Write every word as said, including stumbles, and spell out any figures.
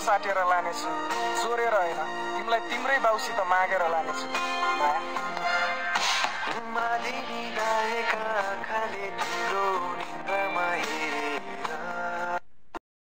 साटेर लानेछु चोरेर होइन तिमीलाई तिम्रै बाउसित मागेर लानेछु माया